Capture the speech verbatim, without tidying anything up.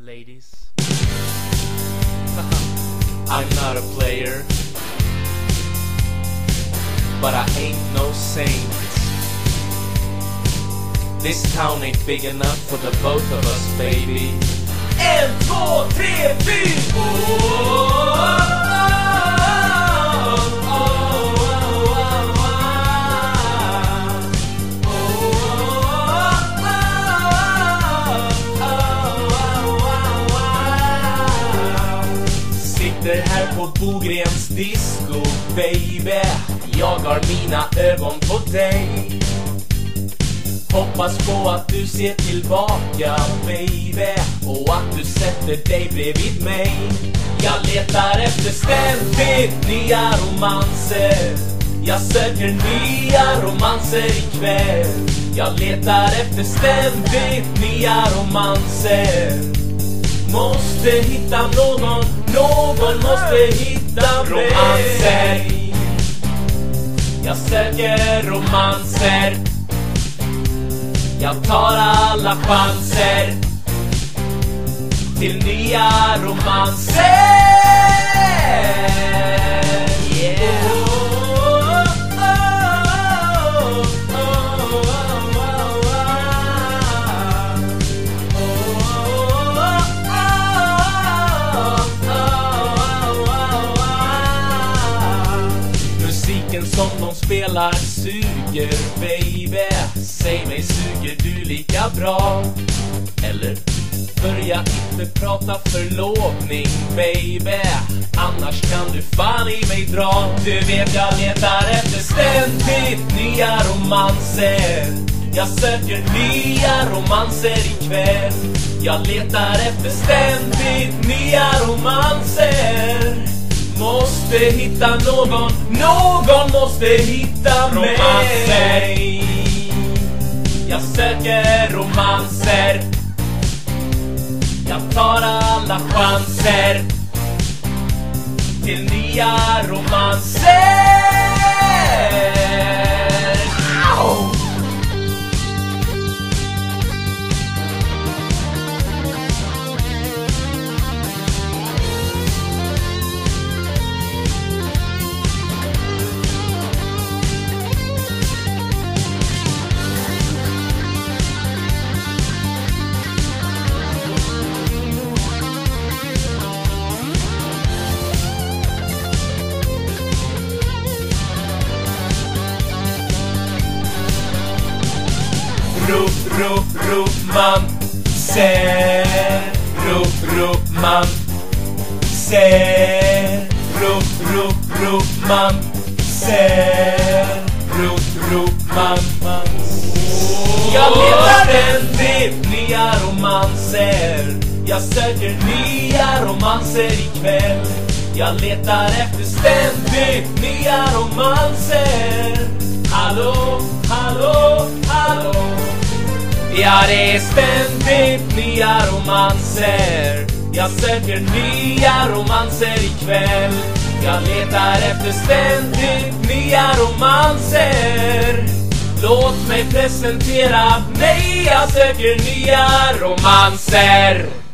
ladies. I'm not a player, but I ain't no saint. This town ain't big enough for the both of us, baby. En, två, tre, fyra! Sitter här på Bogrens disco, baby. Jag har mina ögon på dig. Hoppas på att du ser tillbaka, baby, och att du sätter dig bredvid mig. Jag letar efter ständigt nya romanser. Jag söker nya romanser ikväll. Jag letar efter ständigt nya romanser. Måste hitta någon, någon måste hitta mig. Romanser. Jag söker romanser. Jag tar alla chanser till nya romanser. Yeah. Musiken som de spelar suger, baby. Säg mig, suger du lika bra? Eller börja inte prata förlovning, baby. Annars kan du fan i mig dra. Du vet jag letar efter ständigt nya romanser. Jag söker nya romanser ikväll. Jag letar efter ständigt nya romanser. Måste hitta någon, någon måste hitta mig. Romanser. Jag söker romanser. Jag tar alla chanser till nya romanser. Ow! Rop, rop, rop man, ser. Rop, rop man, ser. Rop, rop, rop man, ser. Rop, rop man, man. Jag letar ständigt nya romanser. Jag söker nya romanser ikväll. Jag letar efter ständigt nya romanser. Hallå, hallå, hallå. Ja, det är ständigt nya romanser. Jag söker nya romanser ikväll. Jag letar efter ständigt nya romanser. Låt mig presentera mig. Jag söker nya romanser.